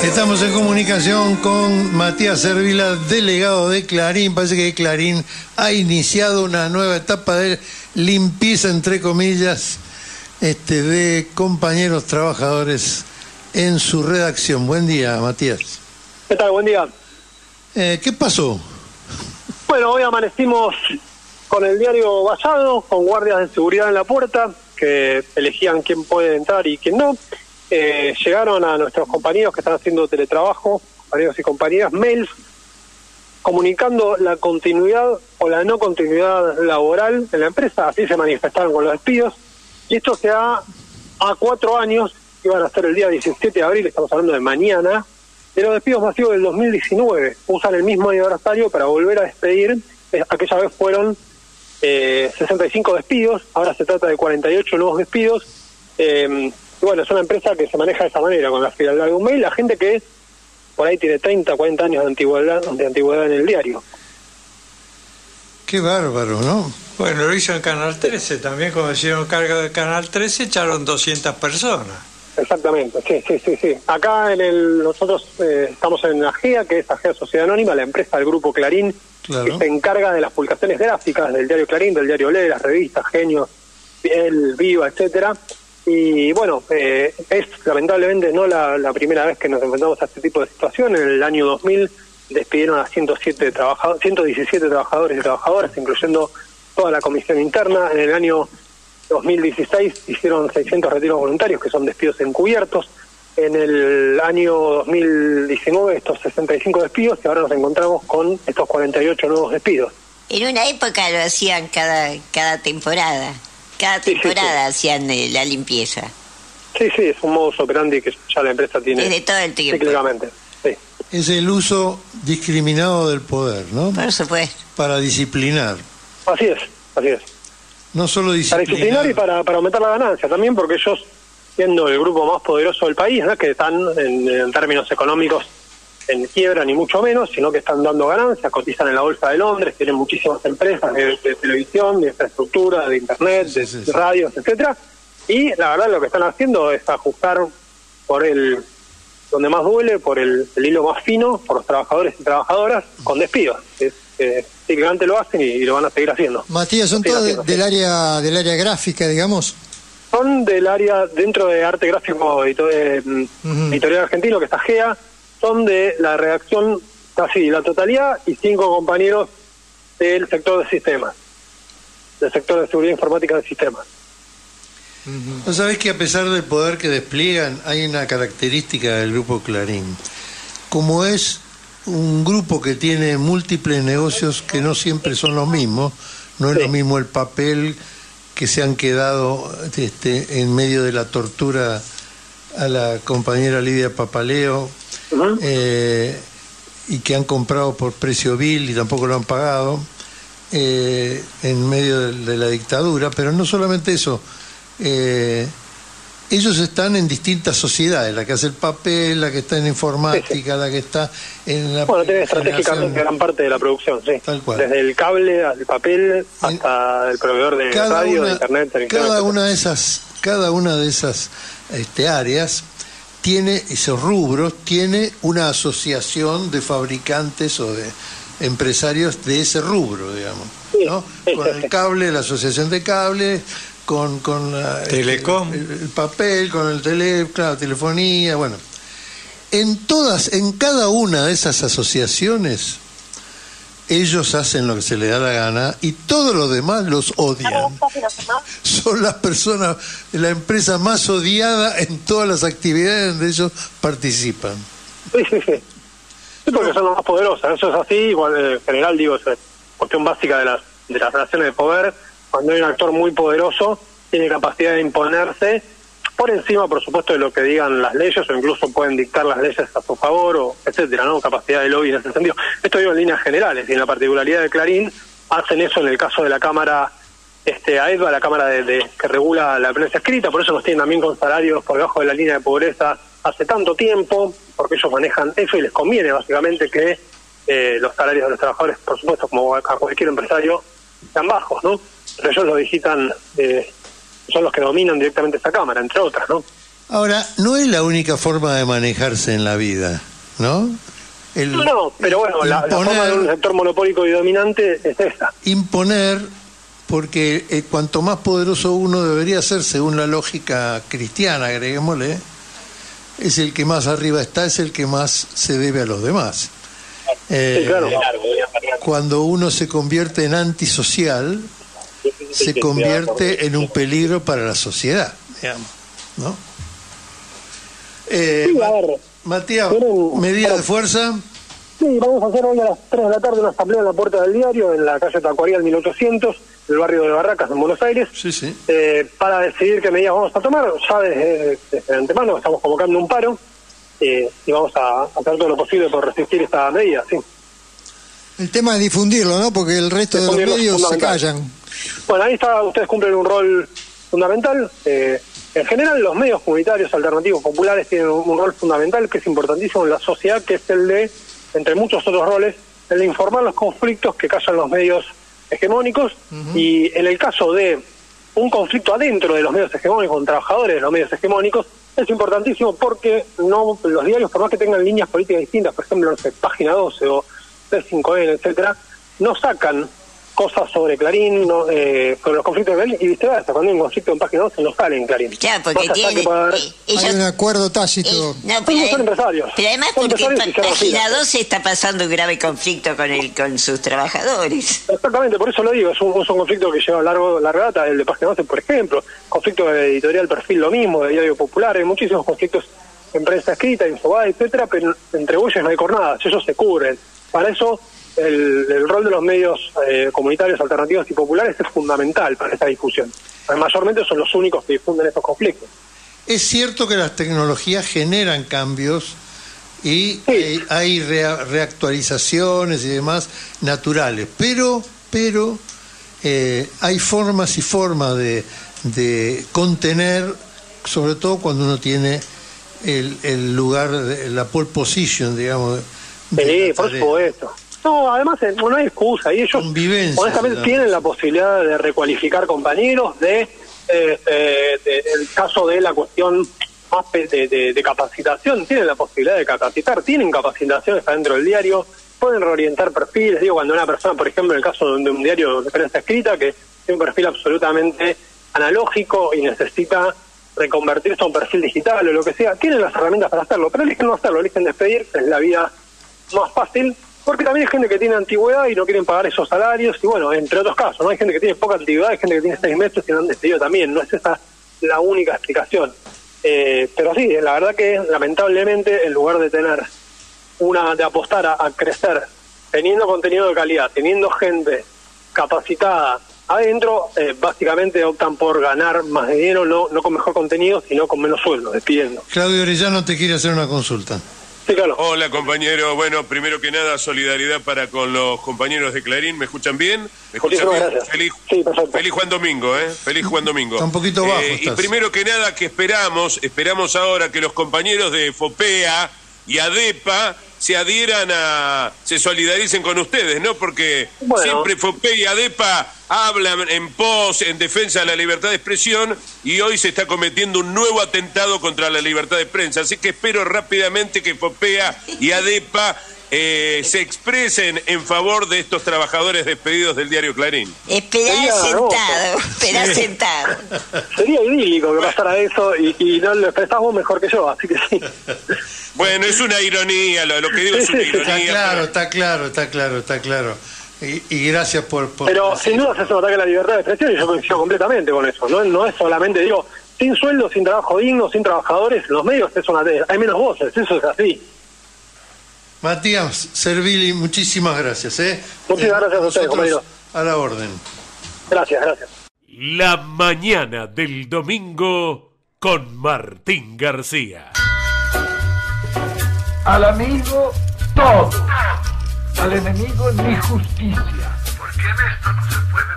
Estamos en comunicación con Matías Servila, delegado de Clarín. Parece que Clarín ha iniciado una nueva etapa de limpieza, entre comillas, de compañeros trabajadores en su redacción. Buen día, Matías. ¿Qué tal? Buen día. ¿Qué pasó? Bueno, hoy amanecimos con el diario vallado, con guardias de seguridad en la puerta, que elegían quién puede entrar y quién no. Llegaron a nuestros compañeros que están haciendo teletrabajo, compañeros y compañeras, mails comunicando la continuidad o la no continuidad laboral en la empresa. Así se manifestaron con los despidos, y esto se da a 4 años, iban a ser el día 17 de abril, estamos hablando de mañana, de los despidos masivos del 2019. Usan el mismo aniversario para volver a despedir. Aquella vez fueron 65 despidos, ahora se trata de 48 nuevos despidos. Bueno, es una empresa que se maneja de esa manera, con la frialdad de un mail, la gente que por ahí tiene 30, 40 años de antigüedad en el diario. Qué bárbaro, ¿no? Bueno, lo hizo en Canal 13 también, cuando hicieron cargo de Canal 13 echaron 200 personas. Exactamente, sí. Acá nosotros estamos en AGEA, que es AGEA Sociedad Anónima, la empresa del Grupo Clarín, claro, que se encarga de las publicaciones gráficas del diario Clarín, del diario Le, las revistas, Genios, Biel, Viva, etcétera. Y bueno, es lamentablemente no la primera vez que nos enfrentamos a este tipo de situación. En el año 2000 despidieron a 117 trabajadores y trabajadoras, incluyendo toda la comisión interna. En el año 2016 hicieron 600 retiros voluntarios, que son despidos encubiertos. En el año 2019 estos 65 despidos, y ahora nos encontramos con estos 48 nuevos despidos. En una época lo hacían cada temporada. Cada temporada hacían la limpieza. Sí, es un modus operandi que ya la empresa tiene desde todo el tiempo. Cíclicamente, sí. Es el uso discriminado del poder, ¿no? Por supuesto. Para disciplinar. Así es. No solo disciplinar. Para disciplinar y para aumentar la ganancia también, porque ellos, siendo el grupo más poderoso del país, no es que están en términos económicos en quiebra ni mucho menos, sino que están dando ganancias, cotizan en la Bolsa de Londres, tienen muchísimas empresas de televisión, de infraestructura, de internet, de radios, etcétera, y la verdad lo que están haciendo es ajustar por donde más duele, por el hilo más fino, por los trabajadores y trabajadoras, con despidos. Cíclicamente lo hacen y lo van a seguir haciendo. Matías, ¿son todos del área gráfica, digamos? Son del área, dentro de arte gráfico editorial argentino, que está AGEA, son de la redacción casi la totalidad, y 5 compañeros del sector de sistemas, del sector de seguridad informática de sistemas. ¿No sabés que a pesar del poder que despliegan, hay una característica del Grupo Clarín? Como es un grupo que tiene múltiples negocios que no siempre son los mismos, no es lo mismo el papel que se han quedado en medio de la tortura a la compañera Lidia Papaleo, y que han comprado por precio vil y tampoco lo han pagado, en medio de la dictadura. Pero no solamente eso, ellos están en distintas sociedades, la que hace el papel, la que está en informática, la que está en la... Bueno, tiene estratégicamente gran parte de la producción, sí. Tal cual. Desde el cable, al papel, hasta el proveedor de radio, de internet, televisión. Cada una de esas áreas tiene, esos rubros, tiene una asociación de fabricantes o de empresarios de ese rubro, digamos, ¿no? Con el cable, la asociación de cable, con Telecom, el papel, con el telefonía, bueno. En cada una de esas asociaciones, ellos hacen lo que se les da la gana y todos los demás los odian. Son las personas, la empresa más odiada en todas las actividades donde ellos participan. Sí, porque son las más poderosas, eso es así. Igual, en general, digo, es cuestión básica de las relaciones de poder. Cuando hay un actor muy poderoso, tiene capacidad de imponerse por encima, por supuesto, de lo que digan las leyes, o incluso pueden dictar las leyes a su favor, o etcétera, ¿no? Capacidad de lobby en ese sentido. Esto digo en líneas generales, y en la particularidad de Clarín hacen eso en el caso de la Cámara AEDVA, la Cámara que regula la prensa escrita. Por eso nos tienen también con salarios por debajo de la línea de pobreza hace tanto tiempo, porque ellos manejan eso y les conviene básicamente que los salarios de los trabajadores, por supuesto, como a cualquier empresario, sean bajos, ¿no? Pero ellos lo digitan, son los que dominan directamente esta Cámara, entre otras, ¿no? Ahora, no es la única forma de manejarse en la vida, ¿no? No, pero bueno, la forma de un sector monopólico y dominante es esta. Imponer, porque cuanto más poderoso uno debería ser, según la lógica cristiana, agreguémosle, es el que más arriba está, es el que más se debe a los demás. Sí, claro. Cuando uno se convierte en antisocial, se convierte en un peligro para la sociedad, digamos, ¿no? Sí, a ver. Matías, ¿medida de fuerza? Sí, vamos a hacer hoy a las 3 de la tarde una asamblea en la Puerta del Diario, en la calle Tacuarial 1800, del barrio de Barracas, en Buenos Aires, Sí. para decidir qué medidas vamos a tomar. Ya desde antemano estamos convocando un paro y vamos a hacer todo lo posible por resistir esta medida, sí. El tema es difundirlo, ¿no? Porque el resto de los medios se callan. Bueno, ahí está, ustedes cumplen un rol fundamental. En general, los medios comunitarios, alternativos, populares tienen un rol fundamental que es importantísimo en la sociedad, que es el de, entre muchos otros roles, el de informar los conflictos que callan los medios hegemónicos. Y en el caso de un conflicto adentro de los medios hegemónicos, con trabajadores de los medios hegemónicos, es importantísimo porque no los diarios, por más que tengan líneas políticas distintas, por ejemplo, no sé, Página 12 o C5N, etcétera, no sacan cosas sobre Clarín, sobre los conflictos de Clarín, y viceversa, cuando hay un conflicto en Página 12 no sale en Clarín. Claro, porque tiene... Hay un acuerdo tácito. Son empresarios. Pero además Son porque empresarios y Página 12 está pasando un grave conflicto con sus trabajadores. Exactamente, por eso lo digo, es un conflicto que lleva larga data, el de Página 12, por ejemplo, conflicto de editorial Perfil lo mismo, de Diario Popular, hay muchísimos conflictos en prensa escrita, Infobae, etcétera, pero entre ellos no hay jornadas, ellos se cubren. Para eso el rol de los medios comunitarios, alternativos y populares es fundamental para esta difusión. Mayormente son los únicos que difunden estos conflictos. Es cierto que las tecnologías generan cambios y hay reactualizaciones y demás naturales, pero hay formas y formas de contener, sobre todo cuando uno tiene el lugar, la pole position, digamos. Sí, por supuesto. No, además no hay excusa, y ellos honestamente tienen la posibilidad de recualificar compañeros, el caso de la cuestión más de capacitación, tienen la posibilidad de capacitar, tienen capacitaciones adentro del diario, pueden reorientar perfiles, digo, cuando una persona, por ejemplo, en el caso de un diario de prensa escrita, que tiene un perfil absolutamente analógico y necesita reconvertirse a un perfil digital o lo que sea, tienen las herramientas para hacerlo, pero eligen no hacerlo, eligen despedirse, es la vida más fácil, porque también hay gente que tiene antigüedad y no quieren pagar esos salarios, y bueno, entre otros casos, ¿no? Hay gente que tiene poca antigüedad, hay gente que tiene 6 meses y no han despedido también, no es esa la única explicación. Pero sí, la verdad que lamentablemente, en lugar de tener de apostar a crecer, teniendo contenido de calidad, teniendo gente capacitada adentro, básicamente optan por ganar más dinero, no con mejor contenido, sino con menos sueldo, despidiendo. Claudio Orellano te quiere hacer una consulta. Sí, claro. Hola, compañero. Bueno, primero que nada, solidaridad para con los compañeros de Clarín. ¿Me escuchan bien? ¿Me escuchan bien? Gracias. Feliz Juan Domingo, ¿eh? Feliz Juan Domingo. Está un poquito bajo. Y primero que nada, que esperamos ahora que los compañeros de FOPEA y ADEPA se solidaricen con ustedes, ¿no? Porque siempre FOPEA y ADEPA hablan en defensa de la libertad de expresión, y hoy se está cometiendo un nuevo atentado contra la libertad de prensa. Así que espero rápidamente que FOPEA y ADEPA se expresen en favor de estos trabajadores despedidos del diario Clarín. Esperá sentado. Sería idílico que pasara eso y no lo expresás vos mejor que yo, así que sí. Bueno, es una ironía, lo que digo es una ironía. Está claro. Y gracias por Pero sin duda es un ataque a la libertad de expresión, y yo coincido completamente con eso. No es solamente, digo, sin sueldo, sin trabajo digno, sin trabajadores, los medios hay menos voces, eso es así. Matías Servili, muchísimas gracias. Muchísimas gracias a ustedes, compañeros. A la orden. Gracias. La mañana del domingo con Martín García. Al amigo todo, al enemigo ni justicia. Porque en esto no se puede